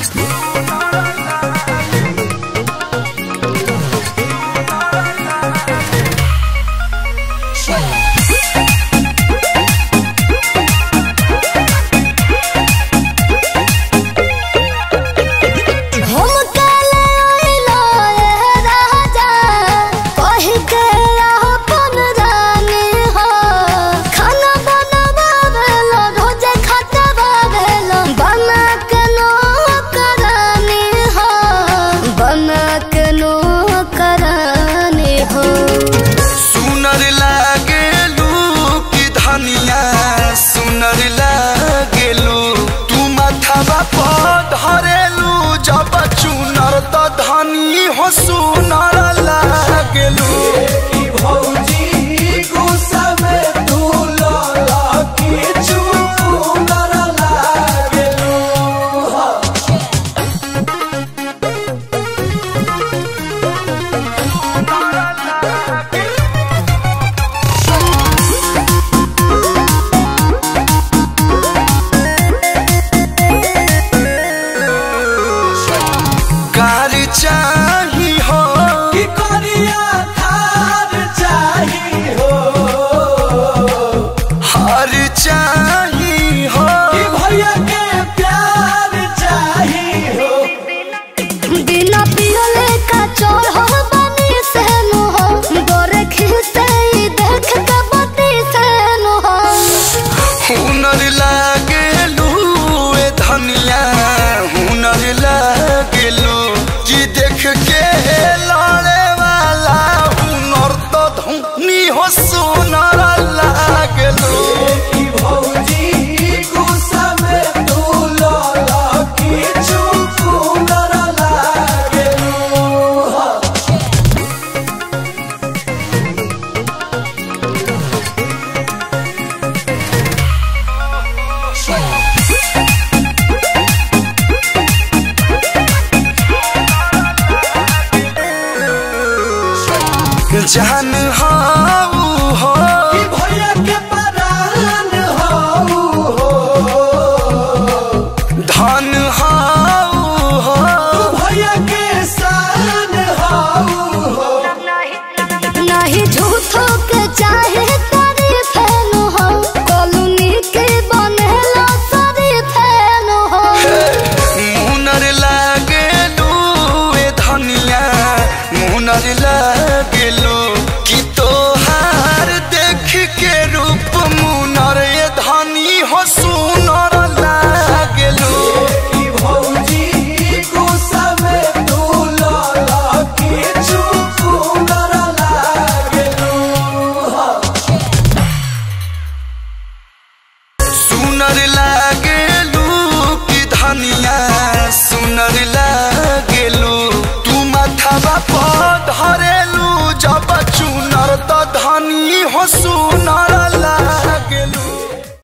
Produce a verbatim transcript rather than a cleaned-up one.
धरेलू जब चुनर तो धनी हो सुनर लागेलू भौजी गुस्सा में तू लकी चुनर लागेलू। चाही हो कि करिया थार चाही हो, हर चाही हो कि भैया के प्यार चाही हो। बिना पियले का चोर हो बनी से नु हो, गोरे खिलते ही देख के बती से नु हो। हुनर लागेलू ए धनिया हुनर लागेलू जी देख के लड़े वाला हुनर तो धनी हो सुनर लागेलू। भौजी गुस्सा में तू लकी चुनर लागेलू। जान हाऊ हो कि भैया के परान हाऊ हो, धन हाऊ हो भैया के शान हाऊ हो। नहीं झूठों के चाहे